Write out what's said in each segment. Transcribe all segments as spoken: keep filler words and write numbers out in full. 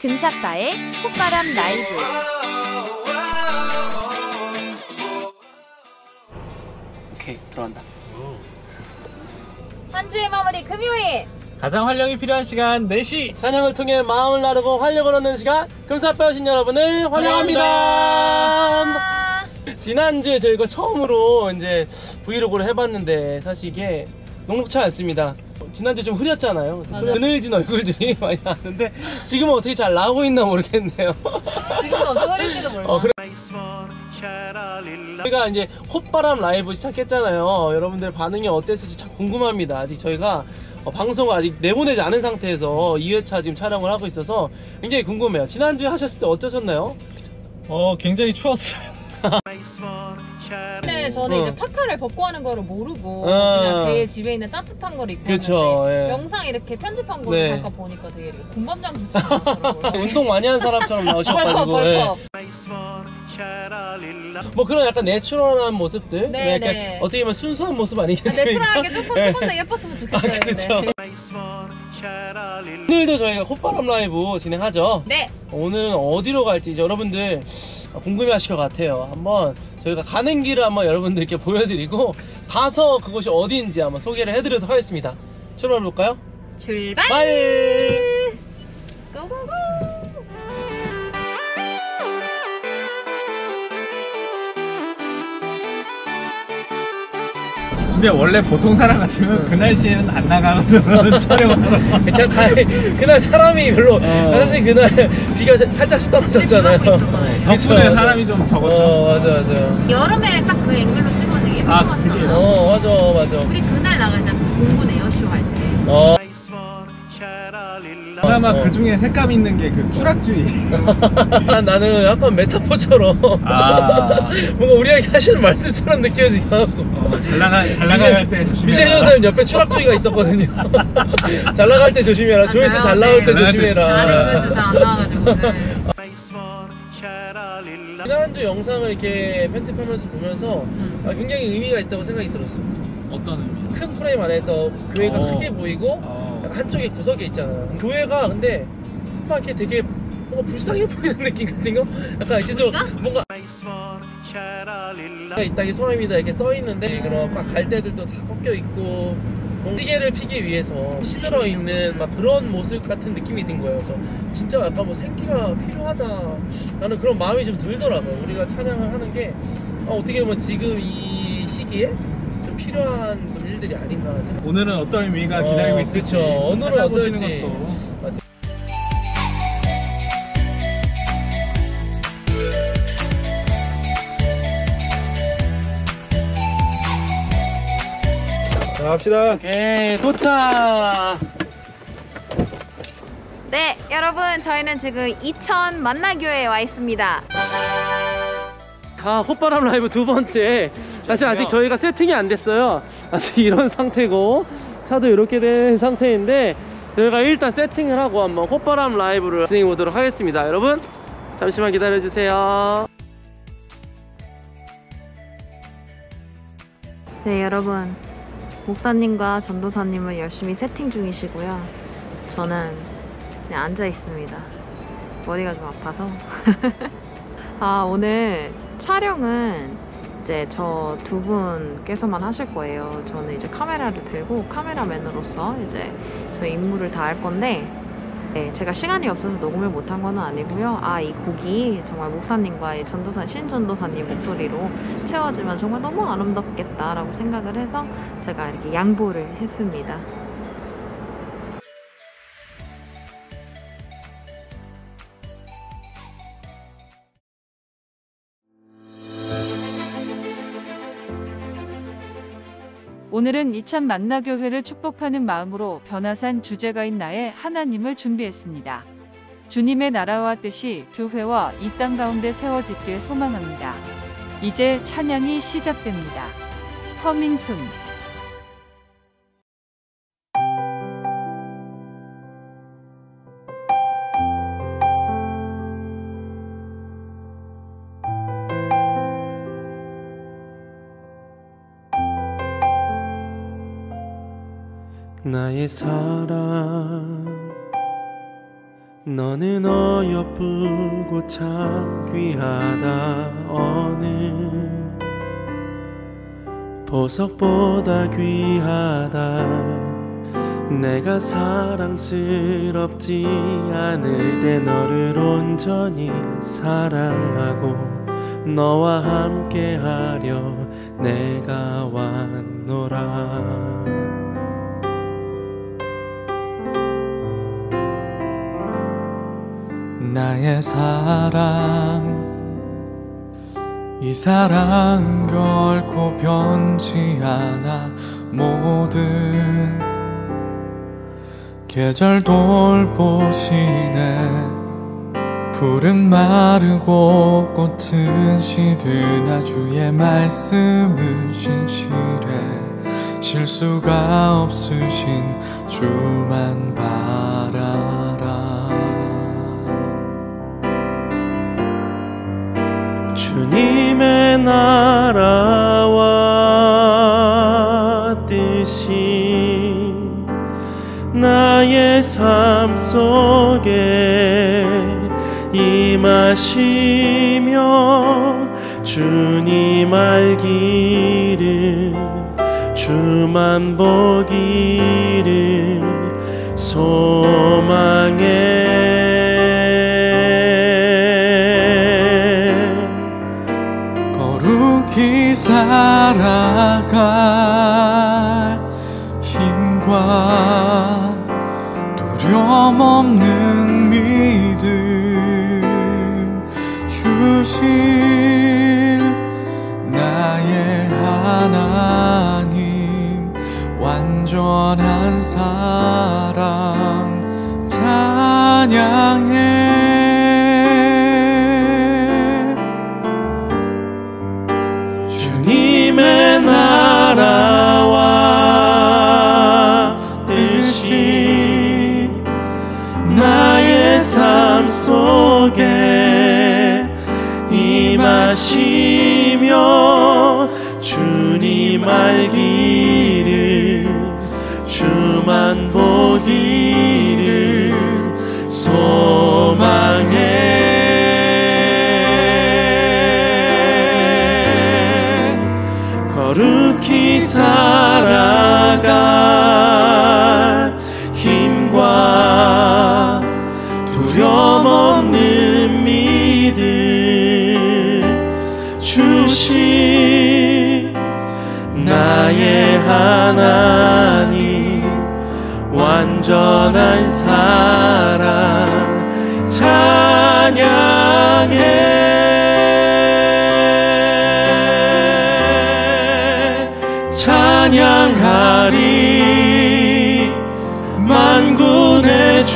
금사빠의 콧바람 라이브. 오케이, 들어간다. 한 주의 마무리 금요일. 가장 활력이 필요한 시간 네 시. 찬양을 통해 마음을 나르고 활력을 얻는 시간, 금사빠 오신 여러분을 환영합니다. 환영합니다. 지난주에 저희가 처음으로 이제 브이로그를 해봤는데 사실 이게 녹록치 않습니다. 지난주에 좀 흐렸잖아요. 그늘진 얼굴들이 많이 나왔는데 지금은 어떻게 잘 나오고 있나 모르겠네요. 지금도 엄청 흐릴지도 몰라. 어, 그래. 저희가 이제 콧바람 라이브 시작했잖아요. 여러분들 반응이 어땠을지 참 궁금합니다. 아직 저희가 어, 방송을 아직 내보내지 않은 상태에서 이 회차 지금 촬영을 하고 있어서 굉장히 궁금해요. 지난주에 하셨을 때 어떠셨나요? 어, 굉장히 추웠어요. 네, 저는 어. 이제 파카를 벗고 하는 거를 모르고 어. 그냥 제 집에 있는 따뜻한 걸 입고 그쵸, 하는데 예. 영상 이렇게 편집한 거를 네. 잠깐 보니까 되게 이렇게 군밤장수처럼 나오더라고요. 운동 많이 한 사람처럼 나오셔가지고 벌컥 예. 벌컥. 뭐 그런 약간 내추럴한 모습들, 네, 약간 네. 어떻게 보면 순수한 모습 아니겠습니까? 내추럴하게 조금 예. 조금 더 예뻤으면 좋겠어요. 아, 그렇죠. 근데. 오늘도 저희가 콧바람 라이브 진행하죠. 네. 오늘은 어디로 갈지 이제 여러분들 궁금해 하실 것 같아요. 한번 저희가 가는 길을 한번 여러분들께 보여드리고 가서 그곳이 어디인지 한번 소개를 해드리도록 하겠습니다. 출발해 볼까요? 출발. 빨리. 고고고. 근데 원래 보통 사람 같으면 그 날씨에는 안 나가거든. 촬영을 하러. 그냥 다, 그날 사람이 별로 어. 사실 그날 비가 살짝 떨어졌잖아요. 근데 비 맞고 있었잖아요. 덕분에 그쵸, 사람이 좀 적었죠. 어, 맞아 맞아. 여름에 딱 그 앵글로 찍으면 되게 예쁠 아, 것 같아요. 그래요? 어 맞아 맞아. 우리 그날 나가자. 공군 에어쇼 할 때. 어. 그나마 어. 그 중에 색감 있는 게 그 추락주의. 나는 약간 메타포처럼 아. 뭔가 우리에게 하시는 말씀처럼 느껴지고 어, 잘 나가 잘 나갈 때 조심해라. 미셸 전사님 옆에 추락주의가 있었거든요. 잘 나갈 때 조심해라. 아, 조회수 잘 잘 나갈 나올 때 때 조심해라. 잘안 조회수 잘 안 나와가지고. 네. 지난주 영상을 이렇게 편집하면서 보면서 음. 아, 굉장히 의미가 있다고 생각이 들었어요. 어떤 의미? 큰 프레임 안에서 교회가 어. 크게 보이고 어. 약간 한쪽에 구석에 있잖아요. 교회가 근데 막 이렇게 되게 뭔가 불쌍해 보이는 느낌 같은 거? 약간 이렇게 좀 우리가? 뭔가 이따기 소원입니다 이렇게 써 있는데 그런 막 갈대들도 다 꺾여 있고 시계를 피기 위해서 시들어 있는 막 그런 모습 같은 느낌이 든 거예요. 그래서 진짜 약간 뭐 생기가 필요하다라는 그런 마음이 좀 들더라고요. 우리가 찬양을 하는 게 아, 어떻게 보면 지금 이 시기에 좀 필요한 좀 일들이 아닌가 생각. 오늘은 어떤 의미가 기다리고 어, 있을지 그쵸. 오늘은 찾아보시는 어떨지. 것도. 맞아. 자, 갑시다. 오케이 도착. 네, 여러분 저희는 지금 이천 만나교회에 와 있습니다. 아, 콧바람 라이브 두 번째. 사실 아직 저희가 세팅이 안 됐어요. 아직 이런 상태고 차도 이렇게 된 상태인데 저희가 일단 세팅을 하고 한번 콧바람 라이브를 진행해 보도록 하겠습니다. 여러분 잠시만 기다려 주세요. 네, 여러분 목사님과 전도사님은 열심히 세팅 중이시고요. 저는 그냥 앉아 있습니다. 머리가 좀 아파서. 아, 오늘 촬영은 이제 저 두 분께서만 하실 거예요. 저는 이제 카메라를 들고 카메라맨으로서 이제 저희 임무를 다 할 건데 네, 제가 시간이 없어서 녹음을 못한 건 아니고요. 아, 이 곡이 정말 목사님과 전도사, 신전도사님 목소리로 채워지면 정말 너무 아름답겠다라고 생각을 해서 제가 이렇게 양보를 했습니다. 오늘은 이천 만나교회를 축복하는 마음으로 변화산 주제가인 나의 하나님을 준비했습니다. 주님의 나라와 뜻이 교회와 이 땅 가운데 세워지길 소망합니다. 이제 찬양이 시작됩니다. 커밍순. 나의 사랑 너는 어여쁘고 참 귀하다. 어느 보석보다 귀하다. 내가 사랑스럽지 않을 때 너를 온전히 사랑하고 너와 함께하려 내가 왔노라. 나의 사랑, 이 사랑 결코 변치 않아. 모든 계절 돌보시네. 푸른 마르고 꽃은 시드나 주의 말씀은 신실해. 실수가 없으신 주만 바라라. 주님의 나라와 뜻이 나의 삶 속에 임하시며 주님 알기를 주만 보기를 소망해. 거룩히 살아갈 힘과 두려움 없는 믿음 주실 나의 하나님. 완전한 사랑 찬양해. 주님의 나라와 뜻이 나의 삶 속에 임하시며 주님 알기를 주만 보기를 소망해. 거룩히 살아갈 힘과 두려움 없는 믿음 주신 나의 하나님. 완전한 사랑 찬양해. 찬양하리 만군의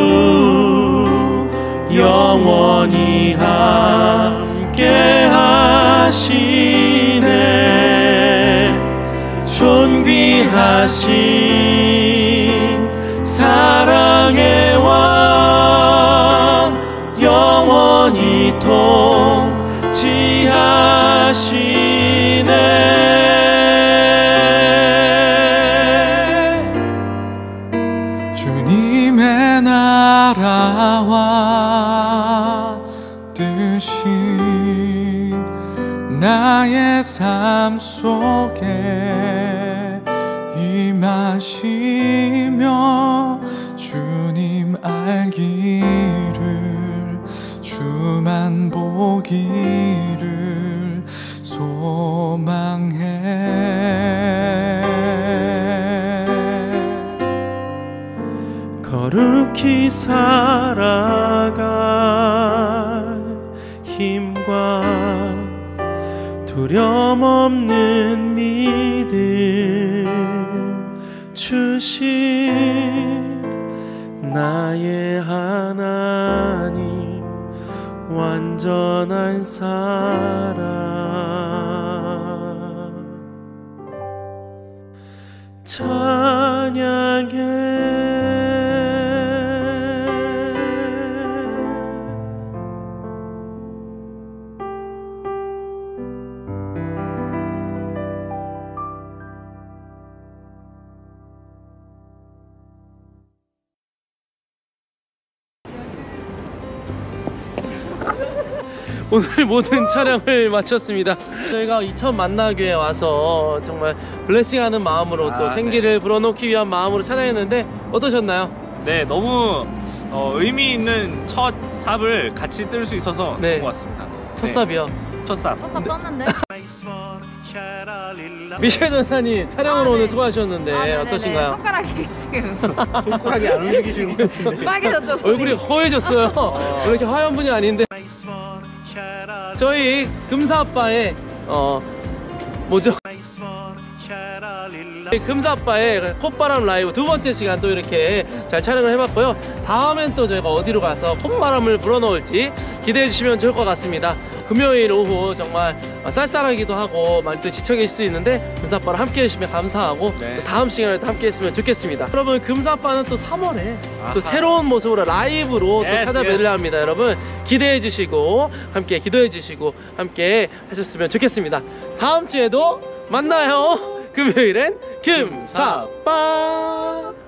주 영원히 함께 하시네. 존귀하신 사랑의 왕 영원히 통치하시네. 주님의 나라와 뜻이 나의 삶 속에 임하시며 주님 알기를 주만 보기를 소망해. 거룩히 살아갈 힘과 두려움 없는 믿음 주신 나의 하나님. 완전한 사랑 찬양해. 오늘 모든 촬영을 마쳤습니다. 저희가 이천 만나교에 와서 정말 블레싱하는 마음으로 아, 또 생기를 네. 불어넣기 위한 마음으로 촬영했는데 어떠셨나요? 네, 너무 어, 의미 있는 첫 삽을 같이 뜰 수 있어서 네. 좋은 것 같습니다. 첫 네, 삽이요. 첫 삽. 첫삽 떴는데? 미셸 전사님 촬영으로 아, 네. 오늘 수고하셨는데 아, 네네네. 어떠신가요? 손가락이 지금 손가락이 안 움직이시는 것 같은데. 빨개졌죠? 손이? 얼굴이 허해졌어요. 원래 이렇게 하얀 분이 아닌데. 저희 금사아빠의 어 뭐죠? 금사아빠의 콧바람 라이브 두 번째 시간 또 이렇게 잘 촬영을 해봤고요. 다음엔 또 저희가 어디로 가서 콧바람을 불어넣을지 기대해 주시면 좋을 것 같습니다. 금요일 오후 정말 쌀쌀하기도 하고 많이 또 지쳐 계실 수 있는데 금사아빠랑 함께 해주시면 감사하고 네. 또 다음 시간에 또 함께 했으면 좋겠습니다. 여러분 금사아빠는 또 삼월에 아하. 또 새로운 모습으로 라이브로 Yes, 또 찾아뵈려 합니다. 여러분 기대해 주시고 함께 기도해 주시고 함께 하셨으면 좋겠습니다. 다음 주에도 만나요. 금요일엔 금사빠.